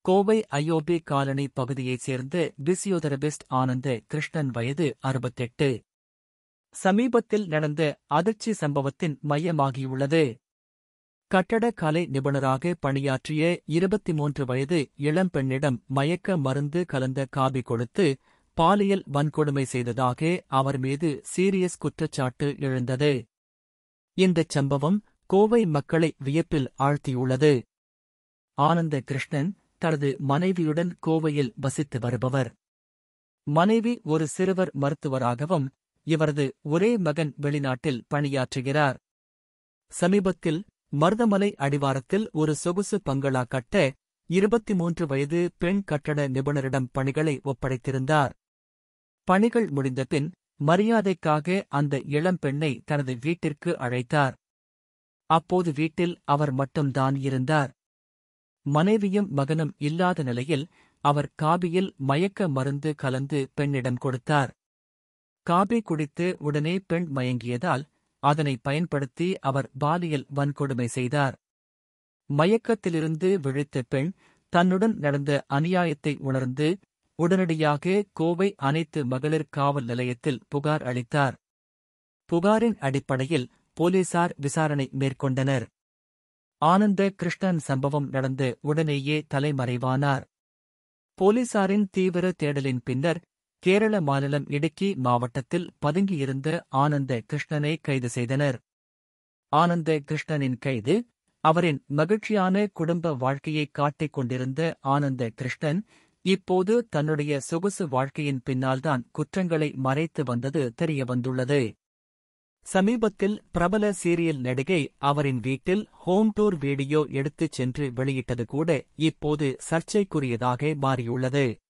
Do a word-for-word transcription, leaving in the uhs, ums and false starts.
Kovai IOB colony பகுதியைச் சேர்ந்த physiotherapist ஆனந்த கிருஷ்ணன் வயது அறுபத்தெட்டு. சமீபத்தில் நடந்த அதிர்ச்சி சம்பவத்தின் மையமாகியுள்ளது. கட்டட கலை நிபுணராக பணியாற்றிய இருபத்தி மூன்று வயது இளம்பெண்ணிடம் மயக்க மருந்து கலந்த காபி கொடுத்து பாலியல் வன்கொடுமை செய்ததாக அவர் மீது சீரியஸ் குற்றச்சாட்டு எழுந்தது. இந்தச் சம்பவம் கோவை மக்களை வியப்பில் ஆழ்த்தியுள்ளது. ஆனந்த கிருஷ்ணன் தனது மனைவியுடன் கோவையில் வசித்து வருபவர். மனைவி ஒரு சிறுவர் மருத்துவராகவும் இவரது ஒரே மகன் வெளிநாட்டில் பணியாற்றுகிறார். சமீபத்தில் மருதமலை அடிவாரத்தில் ஒரு சொகுசு பங்களா கட்ட இருபத்தி மூன்று வயது பெண் கட்டட நிபுணரிடம் பணிகளை ஒப்படைத்திருந்தார். பணிகள் முடிந்தபின் மரியாதைக்காக அந்த இளம்பெண்ணை தனது வீட்டிற்கு அழைத்தார். அப்போது வீட்டில் அவர் மட்டும்தான் இருந்தார். மனைவியும் மகனும் இல்லாத நிலையில் அவர் காபியில் மயக்க மருந்து கலந்து பெண்ணிடம் கொடுத்தார். காபி குடித்து உடனே பெண் மயங்கியதால் அதனை பயன்படுத்தி அவர் பாலியல் வன்கொடுமை செய்தார். மயக்கத்திலிருந்து விழித்த பெண் தன்னுடன் நடந்த அநியாயத்தை உணர்ந்து உடனடியாக கோவை அனைத்து மகளிர் காவல் நிலையத்தில் புகார் அளித்தார். புகாரின் அடிப்படையில் போலீசார் விசாரணை மேற்கொண்டனர். ஆனந்த கிருஷ்ணன் சம்பவம் நடந்த உடனேயே தலைமறைவானார். போலீசாரின் தீவிர தேடலின் பின்னர் கேரள மாநிலம் இடுக்கி மாவட்டத்தில் பதுங்கியிருந்த ஆனந்த கிருஷ்ணனை கைது செய்தனர். ஆனந்த கிருஷ்ணனின் கைது அவரின் மகிழ்ச்சியான குடும்ப வாழ்க்கையை காட்டிக் கொண்டிருந்த ஆனந்த கிருஷ்ணன் இப்போது தன்னுடைய சொகுசு வாழ்க்கையின் பின்னால்தான் குற்றங்களை மறைத்து வந்தது தெரியவந்துள்ளது. சமீபத்தில் பிரபல சீரியல் நடிகை அவரின் வீட்டில் ஹோம் டூர் வீடியோ எடுத்துச் சென்று வெளியிட்டது கூட இப்போது சர்ச்சைக்குரியதாக மாறியுள்ளது.